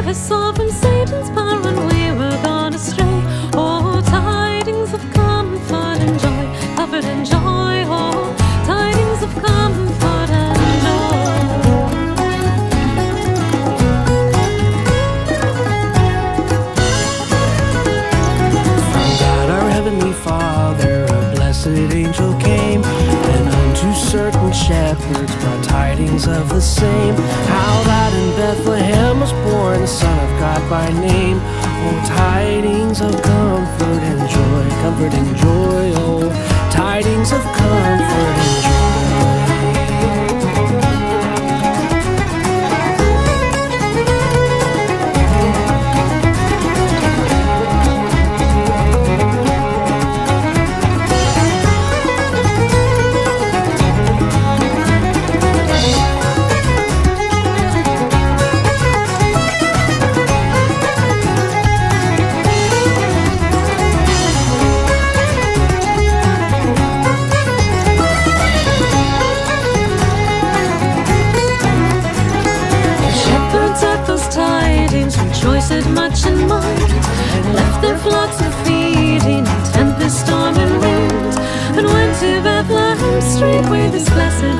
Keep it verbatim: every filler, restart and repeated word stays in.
I saw from Satan's power when we were gone astray. Oh, tidings of comfort and joy, comfort and joy. Oh, tidings of comfort and joy. From God our Heavenly Father, a blessed angel came, and unto certain shepherds brought tidings of the same, how that in Bethlehem was born the Son of God by name. Oh, tidings of comfort and joy, comfort and joy. Oh, tidings of comfort and joy. Rejoiced much in mind, left their flocks a feeding in tempest, storm, and wind, and went to Bethlehem straightway this blessed